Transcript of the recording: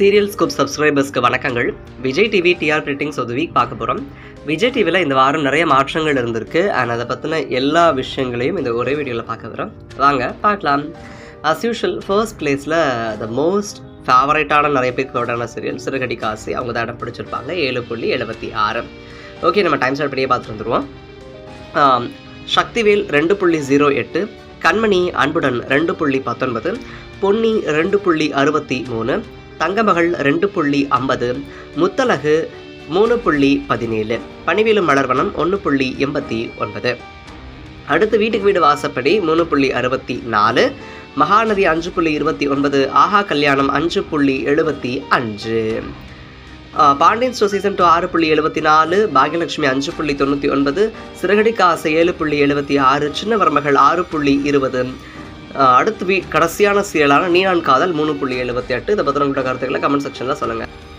Serial scoop சப்ஸ்கிரைபர்ஸ்க்கு வணக்கங்கள். Vijay TV TR ratings of the week பார்க்க போகிறோம். விஜய் டிவியில் இந்த வாரம் நிறைய மாற்றங்கள் இருந்திருக்கு. அண்ட் அதை பற்றின எல்லா விஷயங்களையும் இந்த ஒரே வீடியோவில் பார்க்க வரோம். வாங்க பார்க்கலாம். அஸ் யூஷுவல் ஃபர்ஸ்ட் பிளேஸில் த மோஸ்ட் ஃபேவரட்டான நிறைய பேருக்கு ஃபேவரட்டான சீரியல் சிறுகடி காசி. அவங்க தான் இடம் பிடிச்சிருப்பாங்க 7.76. ஓகே, நம்ம டைம் ஸ்டார்ட் பண்ணியே பார்த்துட்டு வந்துடுவோம். சக்திவேல் 2.08, கண்மணி அன்புடன் 2.19, பொன்னி 2.63, தங்கமகள் 2.50, முத்தலகு 3.17, பணிவேலும் மலர்வனம் 1.89. அடுத்து வீட்டுக்கு வீடு வாசப்படி 3.64, மகாநதி 5.29, ஆஹா கல்யாணம் 5.75, பாண்டியன் ஸ்டோர் சீசன் 2 6.74, பாகியலட்சுமி 5.99, சிறுகடி காசை 7.76, சின்ன மருமகள் 6.20. அடுத்து கடைசியான சீரியலான நீ நான் காதல் 3.78. இதை பற்றி உங்களோட கருத்துக்களை கமெண்ட் செக்ஷனில் சொல்லுங்கள்.